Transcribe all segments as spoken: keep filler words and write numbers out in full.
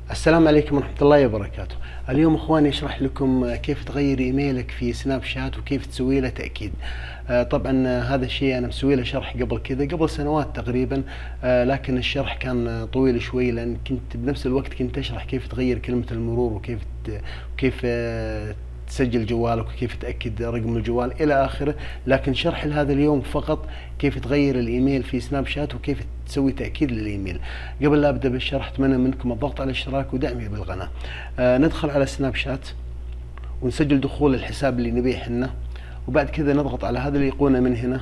السلام عليكم ورحمة الله وبركاته. اليوم اخواني اشرح لكم كيف تغير ايميلك في سناب شات وكيف تسوي له تأكيد. آه طبعا هذا الشيء انا مسوي له شرح قبل كذا قبل سنوات تقريبا، آه لكن الشرح كان طويل شوي لان كنت بنفس الوقت كنت اشرح كيف تغير كلمة المرور وكيف وكيف آه تسجل جوالك وكيف تأكد رقم الجوال إلى آخره. لكن شرح لهذا اليوم فقط كيف تغير الإيميل في سناب شات وكيف تسوي تأكيد للإيميل. قبل لا أبدأ بالشرح أتمنى منكم الضغط على الاشتراك ودعمي بالقناة. آه ندخل على سناب شات ونسجل دخول الحساب اللي نبيه حنا، وبعد كذا نضغط على هذا الأيقونة من هنا،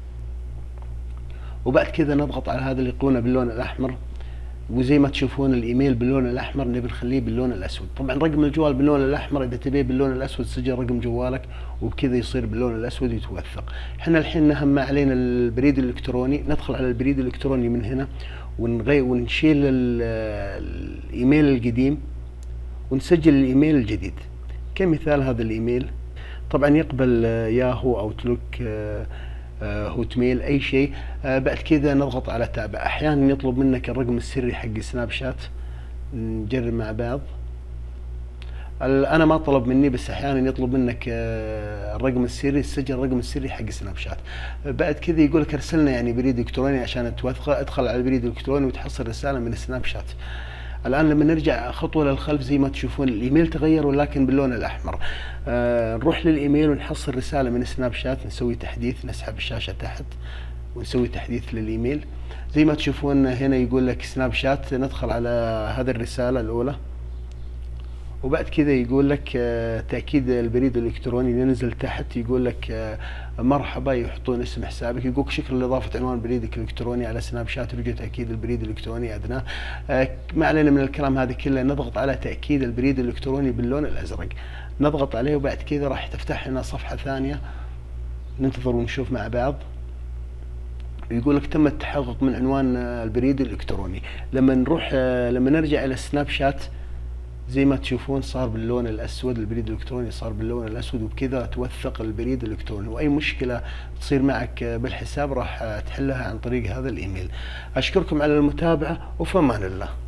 وبعد كذا نضغط على هذا الأيقونة باللون الأحمر، وزي ما تشوفون الايميل باللون الاحمر نبي نخليه باللون الاسود. طبعا رقم الجوال باللون الاحمر، اذا تبيه باللون الاسود سجل رقم جوالك وبكذا يصير باللون الاسود ويتوثق. احنا الحين نهم ما علينا البريد الالكتروني، ندخل على البريد الالكتروني من هنا ونغير ونشيل الايميل القديم ونسجل الايميل الجديد. كمثال هذا الايميل طبعا يقبل ياهو او تلوك هوت ميل اي شيء. آه بعد كذا نضغط على تابع. احيانا يطلب منك الرقم السري حق سناب شات، نجرب مع بعض. انا ما طلب مني بس احيانا يطلب منك آه الرقم السري، تسجل الرقم السري حق سناب شات. آه بعد كذا يقول لك ارسلنا يعني بريد الكتروني عشان توثق، ادخل على البريد الالكتروني وتحصل رساله من سناب شات. الآن لما نرجع خطوة للخلف زي ما تشوفون الإيميل تغير ولكن باللون الأحمر. آه نروح للإيميل ونحصل رسالة من سناب شات، نسوي تحديث، نسحب الشاشة تحت ونسوي تحديث للإيميل. زي ما تشوفون هنا يقول لك سناب شات، ندخل على هذه الرسالة الأولى وبعد كذا يقول لك آه تأكيد البريد الإلكتروني. ننزل تحت يقول لك آه مرحبا، يحطون اسم حسابك، يقولك شكرا لإضافة عنوان بريدك الإلكتروني على سناب شات، يرجو تأكيد البريد الإلكتروني أدناه. آه ما علينا من الكلام هذا كله. نضغط على تأكيد البريد الإلكتروني باللون الأزرق، نضغط عليه وبعد كذا راح تفتح لنا صفحة ثانية، ننتظر ونشوف مع بعض. يقول لك تم التحقق من عنوان البريد الإلكتروني. لما نروح آه لما نرجع إلى سناب شات زي ما تشوفون صار باللون الاسود، البريد الالكتروني صار باللون الاسود، وبكذا توثق البريد الالكتروني. واي مشكله تصير معك بالحساب راح تحلها عن طريق هذا الايميل. اشكركم على المتابعه وفي امان الله.